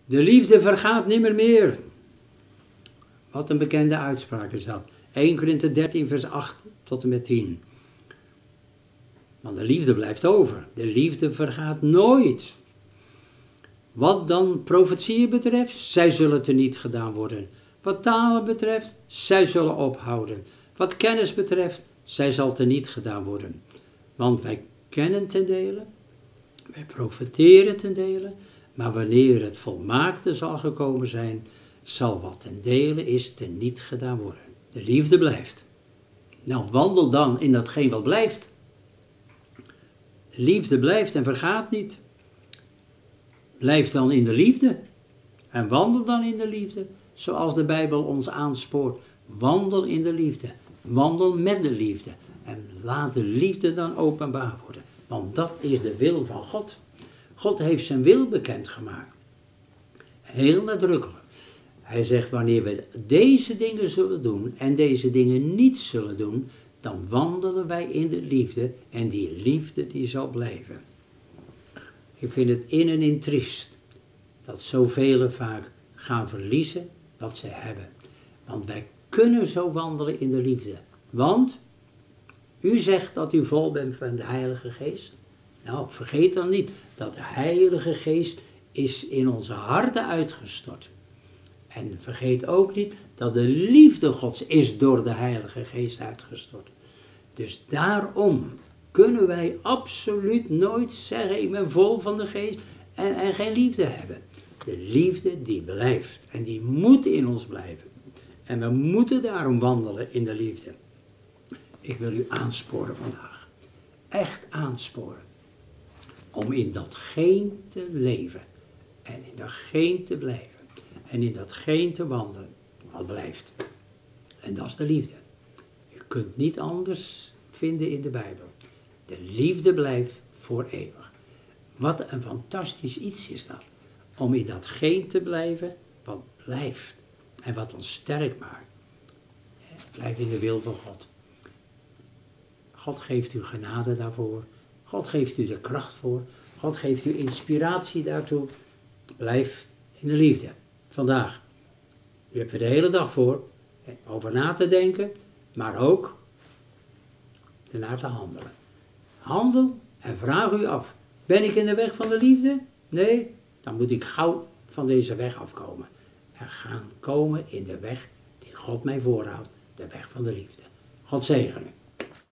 De liefde vergaat nimmer meer. Wat een bekende uitspraak is dat. 1 Korinthe 13 vers 8 tot en met 10. Want de liefde blijft over. De liefde vergaat nooit. Wat dan profetieën betreft, zij zullen teniet gedaan worden. Wat talen betreft, zij zullen ophouden. Wat kennis betreft, zij zal teniet gedaan worden. Want wij kennen ten dele, wij profeteren ten dele, maar wanneer het volmaakte zal gekomen zijn, zal wat ten dele is teniet gedaan worden. De liefde blijft. Nou, wandel dan in datgene wat blijft. De liefde blijft en vergaat niet. Blijf dan in de liefde en wandel dan in de liefde, zoals de Bijbel ons aanspoort. Wandel in de liefde, wandel met de liefde en laat de liefde dan openbaar worden. Want dat is de wil van God. God heeft zijn wil bekendgemaakt. Heel nadrukkelijk. Hij zegt, wanneer we deze dingen zullen doen en deze dingen niet zullen doen, dan wandelen wij in de liefde en die liefde die zal blijven. Ik vind het in en in triest dat zoveel vaak gaan verliezen wat ze hebben. Want wij kunnen zo wandelen in de liefde. Want u zegt dat u vol bent van de Heilige Geest. Nou, vergeet dan niet dat de Heilige Geest is in onze harten uitgestort. En vergeet ook niet dat de liefde Gods is door de Heilige Geest uitgestort. Dus daarom kunnen wij absoluut nooit zeggen, ik ben vol van de Geest en geen liefde hebben. De liefde die blijft en die moet in ons blijven. En we moeten daarom wandelen in de liefde. Ik wil u aansporen vandaag. Echt aansporen. Om in datgene te leven. En in datgene te blijven. En in datgene te wandelen. Wat blijft. En dat is de liefde. Je kunt niet anders vinden in de Bijbel. De liefde blijft voor eeuwig. Wat een fantastisch iets is dat. Om in datgene te blijven wat blijft. En wat ons sterk maakt. Blijf in de wil van God. God geeft u genade daarvoor. God geeft u de kracht voor. God geeft u inspiratie daartoe. Blijf in de liefde. Vandaag. U hebt er de hele dag voor. Over na te denken. Maar ook ernaar te handelen. Handel en vraag u af. Ben ik in de weg van de liefde? Nee, dan moet ik gauw van deze weg afkomen. En gaan komen in de weg die God mij voorhoudt. De weg van de liefde. God zegene.